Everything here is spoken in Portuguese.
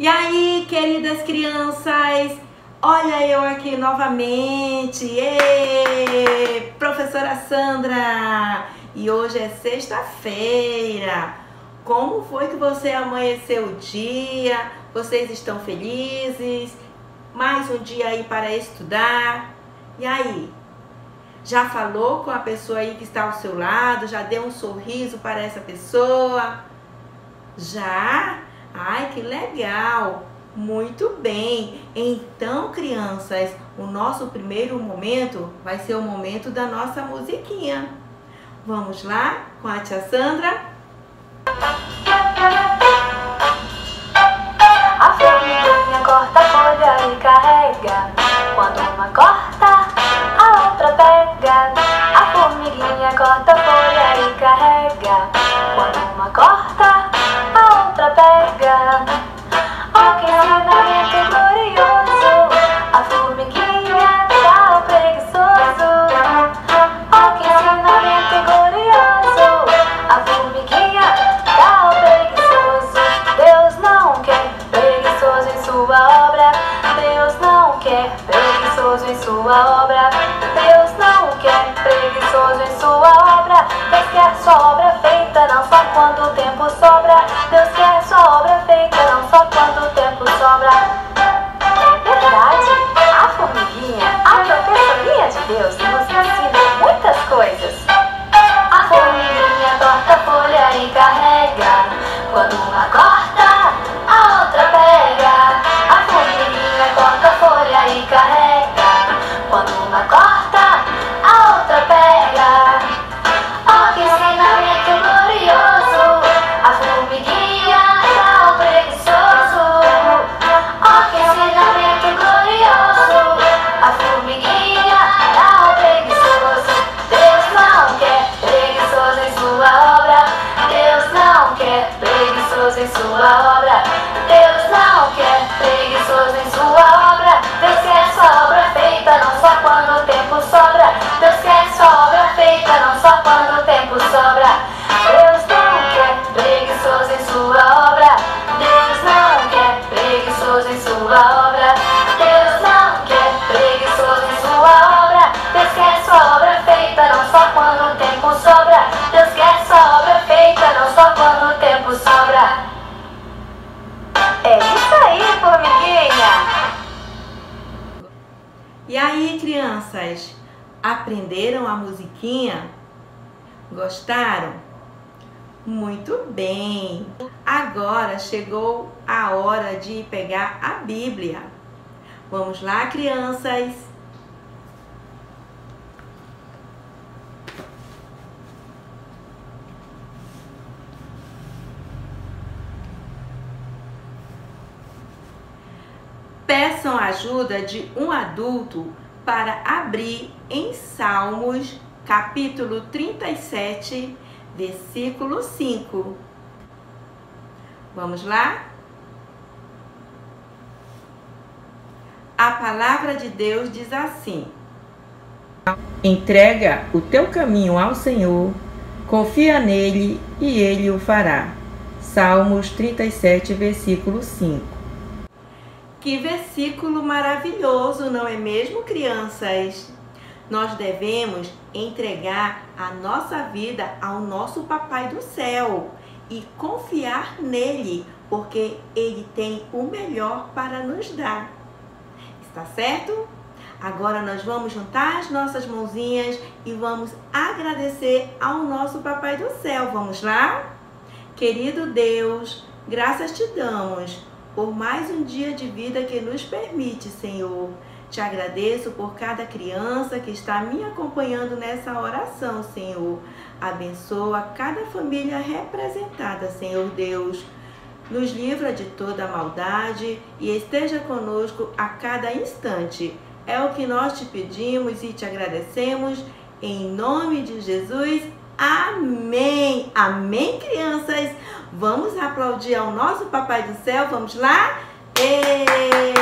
E aí, queridas crianças, olha eu aqui novamente, professora Sandra, e hoje é sexta-feira. Como foi que você amanheceu o dia? Vocês estão felizes? Mais um dia aí para estudar? E aí, já falou com a pessoa aí que está ao seu lado? Já deu um sorriso para essa pessoa? Já? Ai, que legal! Muito bem! Então, crianças, o nosso primeiro momento vai ser o momento da nossa musiquinha. Vamos lá com a tia Sandra? A formiguinha corta a folha e carrega. Quando uma corta, a outra pega. A formiguinha corta a folha e carrega. Quando uma corta, a outra pega. Oh, que ensinamento glorioso! A formiguinha dá ao preguiçoso. Oh, que ensinamento glorioso! A formiguinha dá ao preguiçoso. Deus não quer preguiçoso em sua obra. Deus não quer preguiçoso em sua obra. Deus não quer preguiçoso em sua obra. Deus quer sua obra feita, não só quando o tempo sobra. Deus quer sua obra feita, não só quando o tempo sobra. É verdade, a formiguinha, a professorinha de Deus, nos ensina muitas coisas. A formiguinha corta a folha e carrega. Quando uma corta, a outra pega. A formiguinha corta a folha e carrega. Quando uma corta, a outra pega. Oh, que ensinamento glorioso! A formiguinha dá ao preguiçoso. Oh, que ensinamento glorioso! A formiguinha dá ao preguiçoso. Deus não quer preguiçoso em sua obra. Deus não quer preguiçoso em sua obra. Deus não quer preguiçoso em sua obra. Deus quer sua obra feita, não só quando o tempo sobra. Deus quer sua obra feita, não só quando o tempo sobra. Deus não quer preguiçoso em sua obra. Deus não quer preguiçoso em sua obra. Deus não quer preguiçoso em sua obra. Deus quer sua obra feita, não só quando o tempo sobra. Deus quer sua obra feita, não só quando o tempo sobra. É isso aí, formiguinha! E aí, crianças, aprenderam a musiquinha? Gostaram? Muito bem! Agora chegou a hora de pegar a Bíblia. Vamos lá, crianças? Peçam a ajuda de um adulto para abrir em Salmos, capítulo 37, versículo 5. Vamos lá? A palavra de Deus diz assim: entrega o teu caminho ao Senhor, confia nele e ele o fará. Salmos 37, versículo 5. Que versículo maravilhoso, não é mesmo, crianças? Nós devemos entregar a nossa vida ao nosso Papai do Céu e confiar nele, porque ele tem o melhor para nos dar. Está certo? Agora nós vamos juntar as nossas mãozinhas e vamos agradecer ao nosso Papai do Céu. Vamos lá? Querido Deus, graças te damos por mais um dia de vida que nos permite, Senhor. Te agradeço por cada criança que está me acompanhando nessa oração, Senhor. Abençoa cada família representada, Senhor Deus. Nos livra de toda maldade e esteja conosco a cada instante. É o que nós te pedimos e te agradecemos. Em nome de Jesus, amém. Amém, crianças? Vamos aplaudir ao nosso Papai do Céu, vamos lá?